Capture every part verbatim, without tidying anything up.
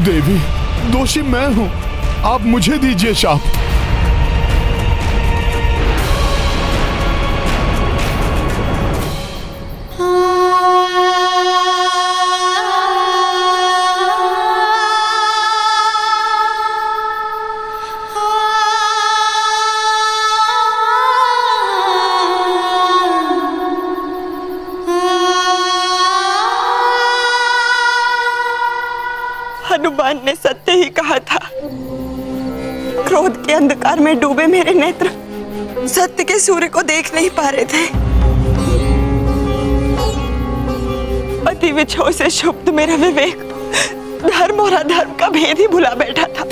देवी, दोषी मैं हूं, आप मुझे दीजिए शाप। हनुमान ने सत्य ही कहा था। क्रोध के अंधकार में डूबे मेरे नेत्र सत्य के सूर्य को देख नहीं पा रहे थे। अति विछोह से क्षुब्ध मेरा विवेक धर्म और अधर्म का भेद ही भुला बैठा था।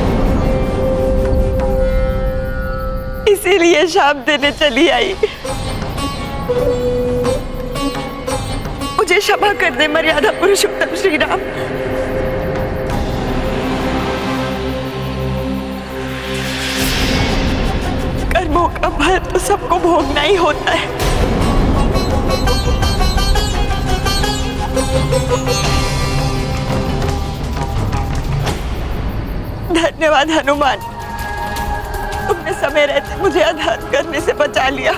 इसीलिए शाप देने चली आई। मुझे क्षमा कर दे मर्यादा पुरुषोत्तम श्री राम। कर्मों का फल तो सबको भोगना ही होता है। धन्यवाद हनुमान, तुमने समय रहते मुझे अधर्म करने से बचा लिया।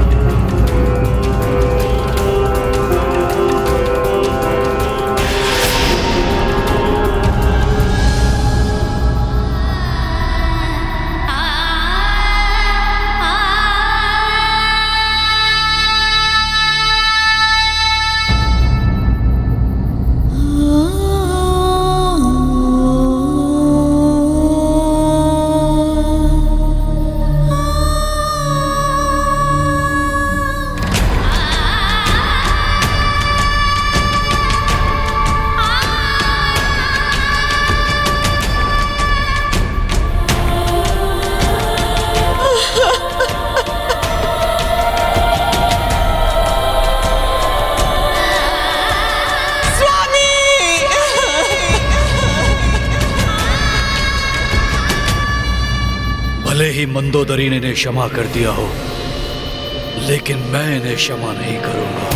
मंदोदरी ने इन्हें क्षमा कर दिया हो, लेकिन मैं इन्हें क्षमा नहीं करूंगा।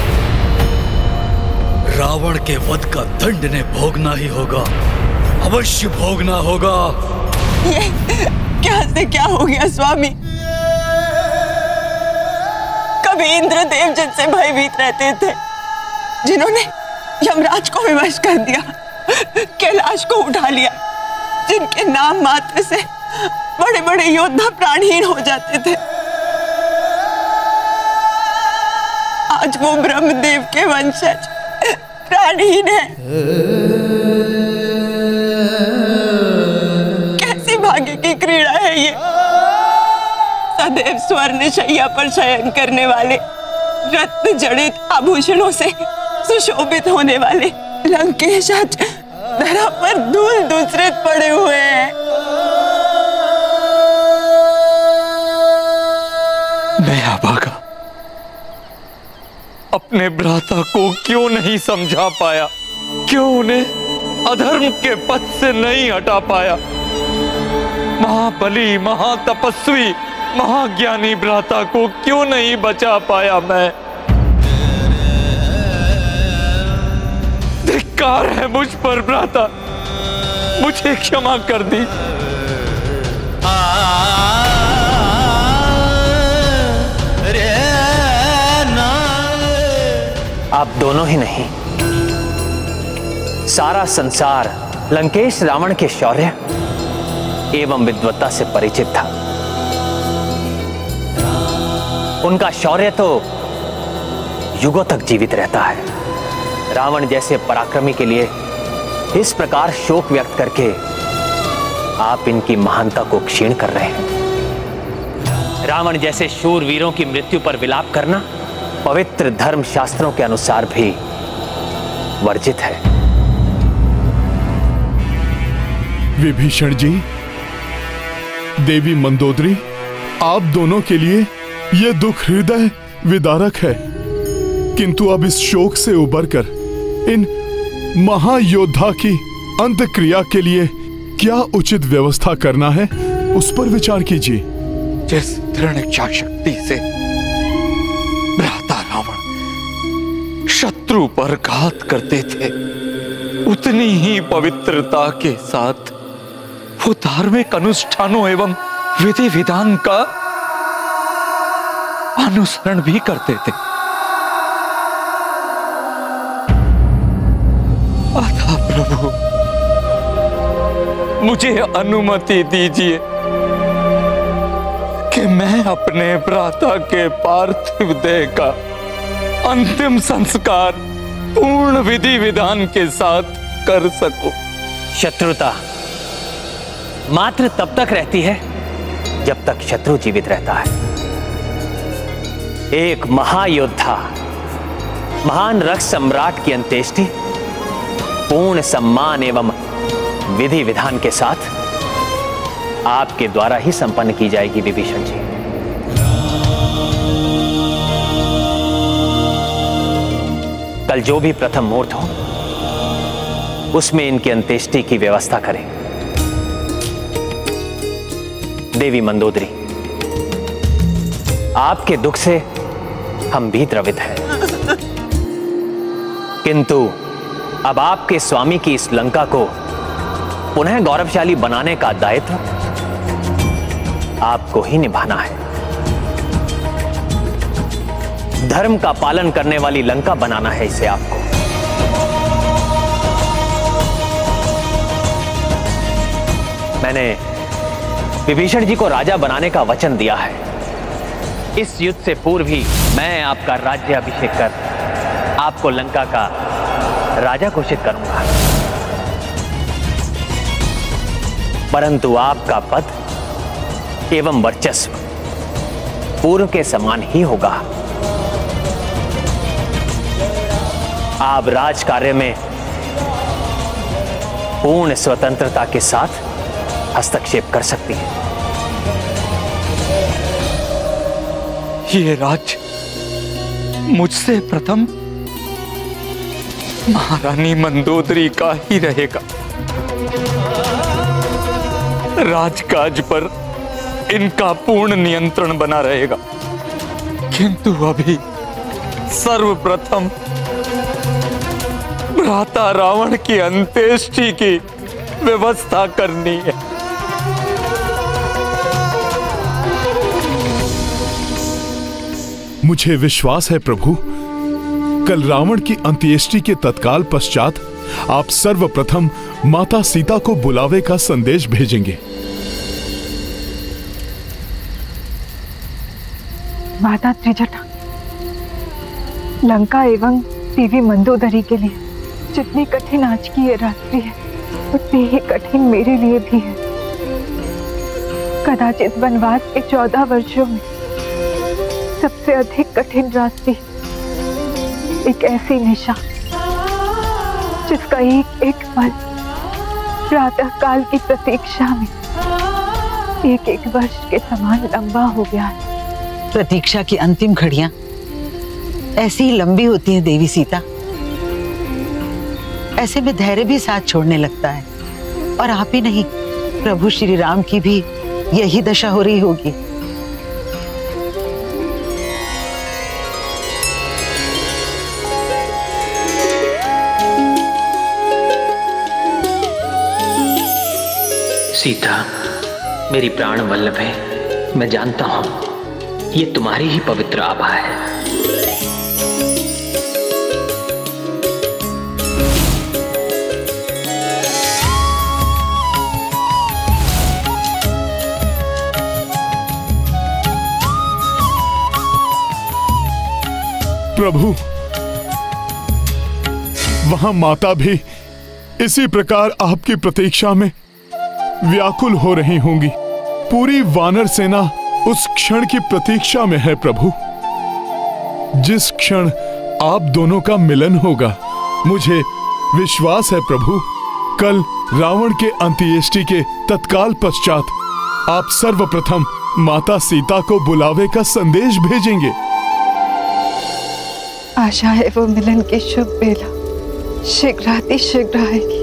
रावण के वध का दंड इन्हें भोगना ही होगा, अवश्य भोगना होगा। ये क्या से क्या हो गया स्वामी? कभी इंद्रदेव जिनसे भयभीत रहते थे, जिन्होंने यमराज को विवश कर दिया, कैलाश को उठा लिया, जिनके नाम मात्र से बड़े बड़े योद्धा प्राणहीन हो जाते थे, आज वो ब्रह्मदेव के वंशज प्राणहीन है। कैसी भाग्य की क्रीड़ा है ये। सदैव स्वर्ण शैया पर शयन करने वाले, रत्न जड़ित आभूषणों से सुशोभित होने वाले लंकेश आज धरा पर धूल दूसरित पड़े हुए हैं। मैं अभागा अपने भ्राता को क्यों नहीं समझा पाया, क्यों उन्हें अधर्म के पथ से नहीं हटा पाया। महाबली, महातपस्वी, महाज्ञानी भ्राता को क्यों नहीं बचा पाया मैं। धिक्कार है मुझ पर भ्राता, मुझे क्षमा कर दी। आप दोनों ही नहीं, सारा संसार लंकेश रावण के शौर्य एवं विद्वत्ता से परिचित था। उनका शौर्य तो युगों तक जीवित रहता है। रावण जैसे पराक्रमी के लिए इस प्रकार शोक व्यक्त करके आप इनकी महानता को क्षीण कर रहे हैं। रावण जैसे शूर वीरों की मृत्यु पर विलाप करना पवित्र धर्म शास्त्रों के अनुसार भी वर्जित है। विभीषण जी, देवी मंदोदरी, आप दोनों के लिए यह दुख हृदय विदारक है, किंतु अब इस शोक से उबरकर इन महायोद्धा की अंत्यक्रिया के लिए क्या उचित व्यवस्था करना है, उस पर विचार कीजिए। जिस दृढ़ इच्छा शक्ति से भ्राता रावण शत्रु पर घात करते थे, उतनी ही पवित्रता के साथ वो धार्मिक अनुष्ठानों एवं विधि विधान का अनुसरण भी करते थे। अतः प्रभु, मुझे अनुमति दीजिए कि मैं अपने भ्राता के पार्थिव देह का अंतिम संस्कार पूर्ण विधि विधान के साथ कर सकूं। शत्रुता मात्र तब तक रहती है जब तक शत्रु जीवित रहता है। एक महायोद्धा, महान रक्त सम्राट की अंत्येष्टि पूर्ण सम्मान एवं विधि विधान के साथ आपके द्वारा ही संपन्न की जाएगी विभीषण जी। कल जो भी प्रथम मुहूर्त हो उसमें इनकी अंत्येष्टि की व्यवस्था करें। देवी मंदोदरी, आपके दुख से हम भी द्रवित हैं, किंतु अब आपके स्वामी की इस लंका को पुनः गौरवशाली बनाने का दायित्व आपको ही निभाना है। धर्म का पालन करने वाली लंका बनाना है इसे आपको। मैंने विभीषण जी को राजा बनाने का वचन दिया है। इस युद्ध से पूर्व ही मैं आपका राज्य अभिषेक कर आपको लंका का राजा घोषित करूंगा, परंतु आपका पद एवं वर्चस्व पूर्व के समान ही होगा। आप राज कार्य में पूर्ण स्वतंत्रता के साथ हस्तक्षेप कर सकती हैं। ये राज मुझसे प्रथम महारानी मंदोदरी का ही रहेगा। राजकाज पर इनका पूर्ण नियंत्रण बना रहेगा, किंतु अभी सर्वप्रथम भ्राता रावण की अंत्येष्टि की व्यवस्था करनी है। मुझे विश्वास है प्रभु, कल रावण की अंत्येष्टि के तत्काल पश्चात आप सर्वप्रथम माता सीता को बुलावे का संदेश भेजेंगे। माता त्रिजटा, लंका एवं देवी मंदोदरी के लिए जितनी कठिन आज की ये रात्रि है, उतनी ही कठिन मेरे लिए भी है। कदाचित वनवास के चौदह वर्षों में सबसे अधिक कठिन रात्रि, एक ऐसी निशा जिसका एक एक पल प्रातः काल की प्रतीक्षा में एक एक वर्ष के समान लंबा हो गया है। प्रतीक्षा की अंतिम घड़ियां ऐसी ही लंबी होती है देवी सीता। ऐसे में धैर्य भी साथ छोड़ने लगता है, और आप ही नहीं, प्रभु श्री राम की भी यही दशा हो रही होगी। सीता, मेरी प्राण वल्लभ है, मैं जानता हूं ये तुम्हारी ही पवित्र आभा है। प्रभु, वहां माता भी इसी प्रकार आपकी प्रतीक्षा में व्याकुल हो रही होंगी। पूरी वानर सेना उस क्षण की प्रतीक्षा में है प्रभु, जिस क्षण आप दोनों का मिलन होगा। मुझे विश्वास है प्रभु, कल रावण के अंत्येष्टि के तत्काल पश्चात आप सर्वप्रथम माता सीता को बुलावे का संदेश भेजेंगे। आशा है वो मिलन की शुभ बेला शीघ्राति शीघ्र आएगी।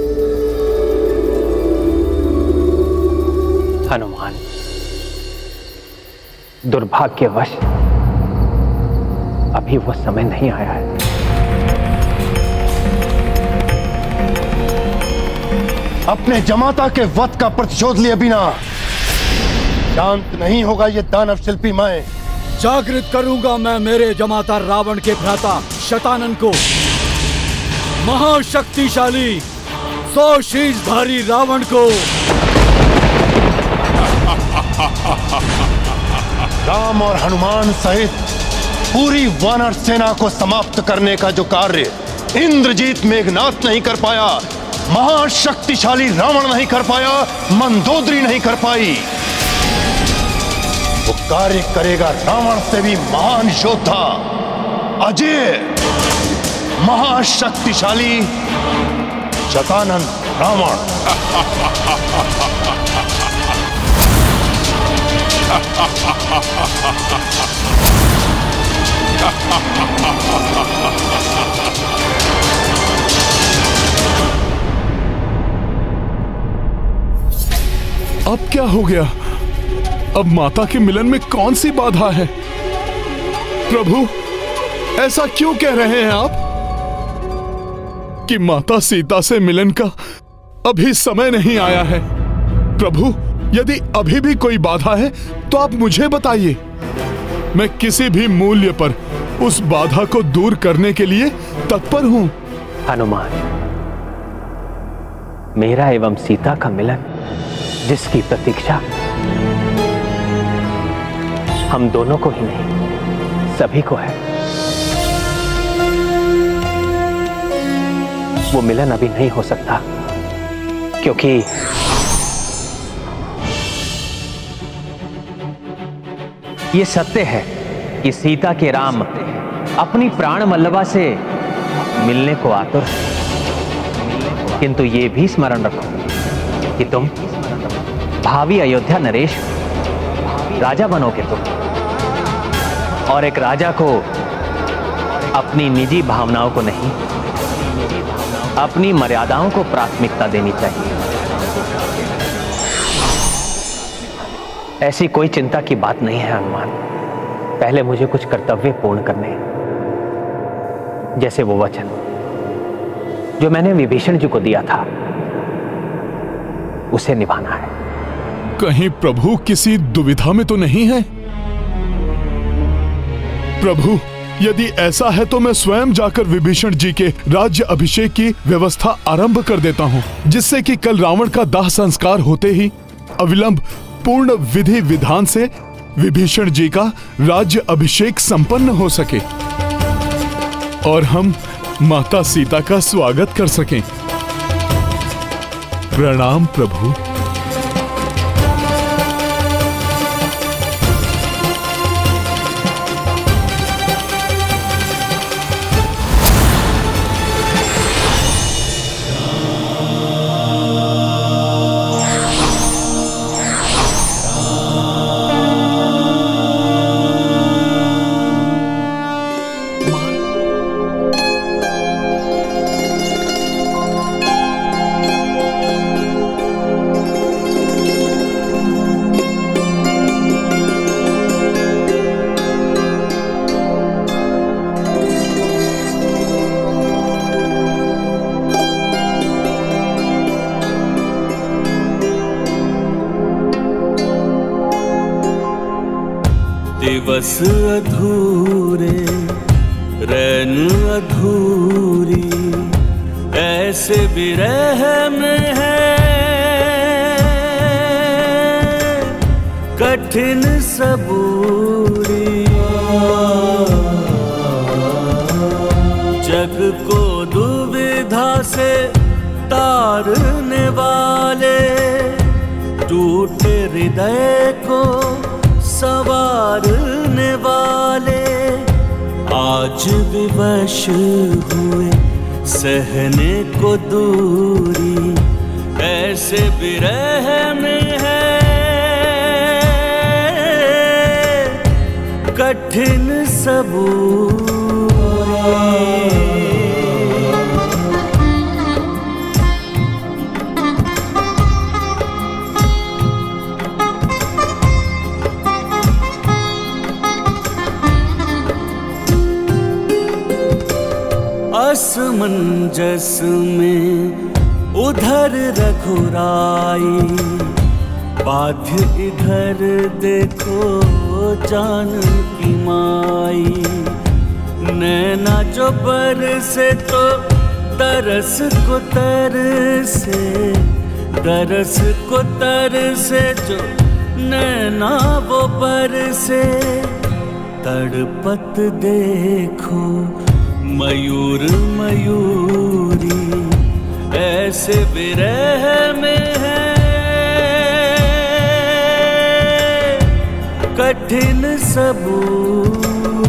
हनुमान, दुर्भाग्यवश अभी वो समय नहीं आया है। अपने जमाता के वध का प्रतिशोध लिए बिना शांत नहीं होगा ये दानव शिल्पी मैं। जागृत करूंगा मैं मेरे जमाता रावण के भ्राता शतानन को। महाशक्तिशाली सौ शीशधारी रावण को। राम और हनुमान सहित पूरी वानर सेना को समाप्त करने का जो कार्य इंद्रजीत मेघनाथ नहीं कर पाया, महाशक्तिशाली रावण नहीं कर पाया, मंदोदरी नहीं कर पाई, वो कार्य करेगा रावण से भी महान योद्धा, अजय, महाशक्तिशाली शतानन रावण। अब क्या हो गया? अब माता के मिलन में कौन सी बाधा है? प्रभु, ऐसा क्यों कह रहे हैं आप कि माता सीता से मिलन का अभी समय नहीं आया है? प्रभु, यदि अभी भी कोई बाधा है तो आप मुझे बताइए। मैं किसी भी मूल्य पर उस बाधा को दूर करने के लिए तत्पर हूं। हनुमान, मेरा एवं सीता का मिलन जिसकी प्रतीक्षा हम दोनों को ही नहीं सभी को है, वो मिलन अभी नहीं हो सकता, क्योंकि ये सत्य है कि सीता के राम अपनी प्राण वल्लभा से मिलने को आतुर है, किंतु ये भी स्मरण रखो कि तुम भावी अयोध्या नरेश राजा बनोगे तुम, और एक राजा को अपनी निजी भावनाओं को नहीं, अपनी मर्यादाओं को प्राथमिकता देनी चाहिए। ऐसी कोई चिंता की बात नहीं है हनुमान। पहले मुझे कुछ कर्तव्य पूर्ण करने हैं, जैसे वो वचन जो मैंने विभीषण जी को दिया था उसे निभाना है। कहीं प्रभु किसी दुविधा में तो नहीं है? प्रभु, यदि ऐसा है तो मैं स्वयं जाकर विभीषण जी के राज्य अभिषेक की व्यवस्था आरंभ कर देता हूं, जिससे कि कल रावण का दाह संस्कार होते ही अविलंब पूर्ण विधि विधान से विभीषण जी का राज्य अभिषेक संपन्न हो सके और हम माता सीता का स्वागत कर सकें। प्रणाम प्रभु। दिवस अधूरे रैन अधूरी ऐसे विरह में है, कठिन सबूरी जग को दुविधा से तारने वाले, टूटे हृदय को संवारने वाले, आज विवश हुए सहने को दूरी ऐसे विरह में है, कठिन सबूरी। असमंजस में उधर रघुराई, बाध्य इधर देखो जानकी माई। नैना जो बरसे तो तरस को तरसे, तरस को तरसे जो नैना वो बरसे। तड़पत देखो मयूर मयूरी, ऐसे विरह में है कठिन सबूर।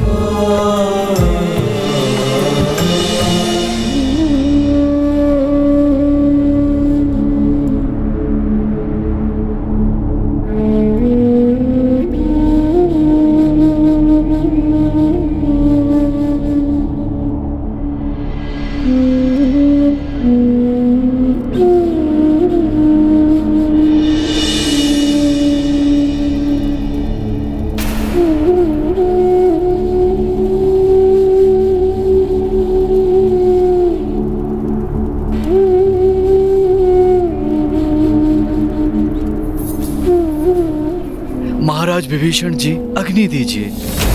महाराज विभीषण जी, अग्नि दीजिए।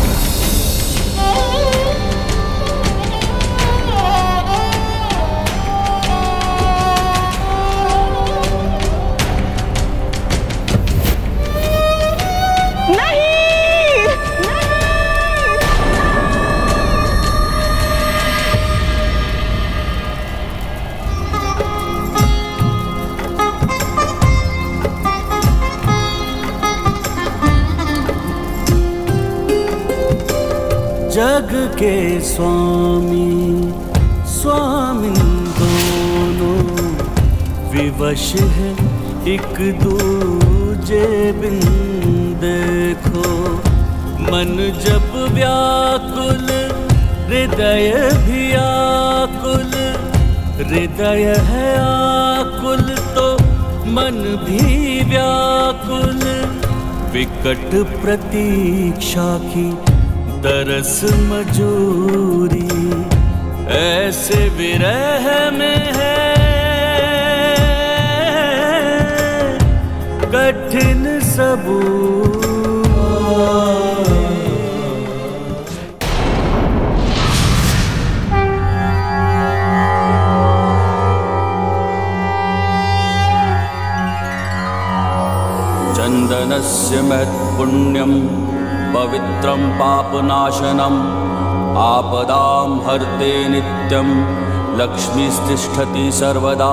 जग के स्वामी स्वामिन दोनों, विवश है एक दूजे बिन देखो। मन जब व्याकुल हृदय भी आकुल, हृदय है आकुल तो मन भी व्याकुल। विकट प्रतीक्षा की तरस मजूरी, ऐसे विरह में है कठिन सबूर। चंदनस्य महत्पुण्यं पवित्रं पापनाशनम्, आपदां हर्ते नित्यं लक्ष्मीस्तिष्ठति सर्वदा।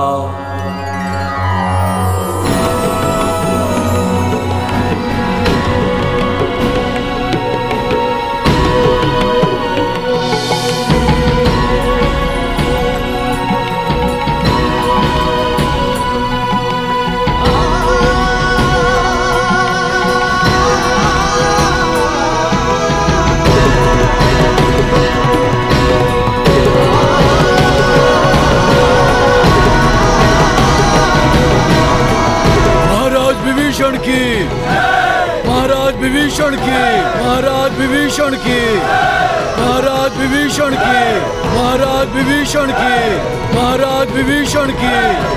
विभीषण की, महाराज विभीषण की, महाराज विभीषण की, महाराज विभीषण की, महाराज विभीषण की, महाराज विभीषण की।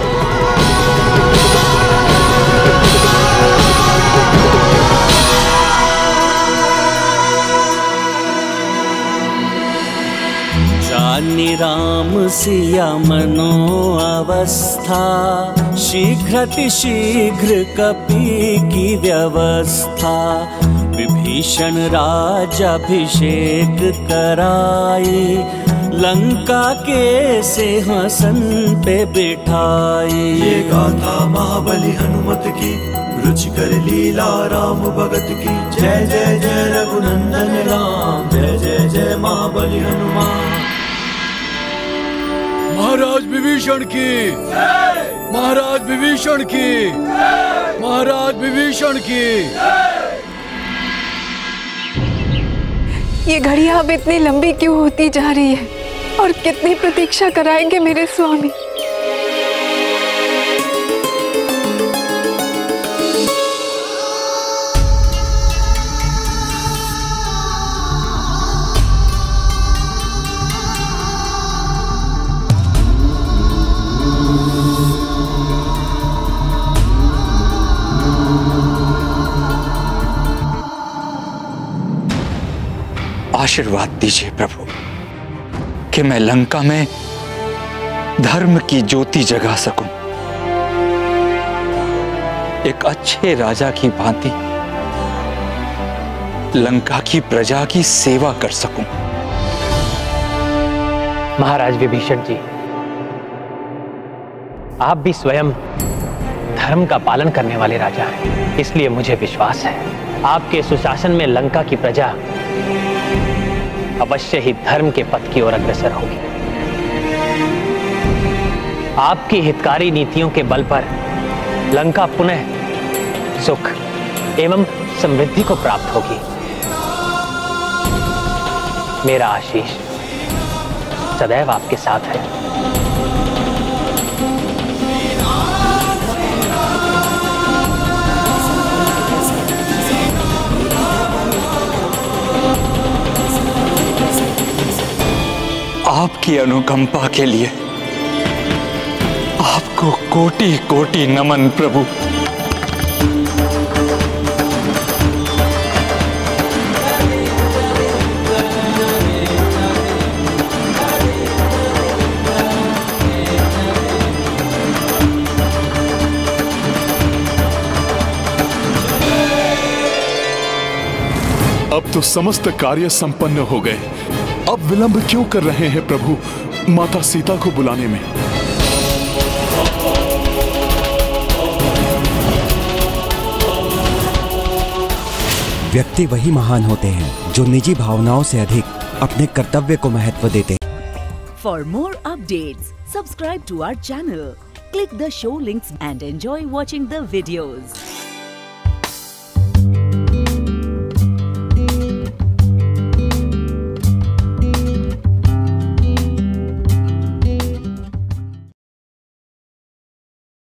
जानी राम सिया मनो अवस्था, शीघ्रति शीघ्र कपि की व्यवस्था। विभीषण राजाभिषेक कराई, लंका के सिंहासन पे बिठाई। ये गाथा महाबली हनुमत की, रुचिकर लीला राम भगत की। जय जय जय रघुनंदन राम, जय जय जय महाबली हनुमान। महाराज विभीषण की, महाराज विभीषण की, महाराज विभीषण की। ये घड़ियां अब इतनी लंबी क्यों होती जा रही है, और कितनी प्रतीक्षा कराएंगे मेरे स्वामी। आशीर्वाद दीजिए प्रभु कि मैं लंका में धर्म की ज्योति जगा सकूं, एक अच्छे राजा की भांति लंका की प्रजा की सेवा कर सकूं। महाराज विभीषण जी, आप भी स्वयं धर्म का पालन करने वाले राजा हैं, इसलिए मुझे विश्वास है आपके सुशासन में लंका की प्रजा अवश्य ही धर्म के पथ की ओर अग्रसर होगी। आपकी हितकारी नीतियों के बल पर लंका पुनः सुख एवं समृद्धि को प्राप्त होगी। मेरा आशीष सदैव आपके साथ है। आपकी अनुकंपा के लिए आपको कोटि कोटि नमन प्रभु। अब तो समस्त कार्य संपन्न हो गए, अब विलंब क्यों कर रहे हैं प्रभु माता सीता को बुलाने में? व्यक्ति वही महान होते हैं जो निजी भावनाओं से अधिक अपने कर्तव्य को महत्व देते हैं। For more updates, subscribe to our channel, click the show links and enjoy watching the videos.